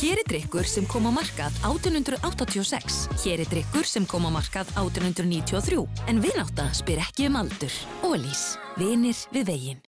Hér er drykkur sem kom á markað 1886. Hér er drykkur sem kom á markað 1893. En vinátta spyr ekki aldur. Ólís, vinir við veginn.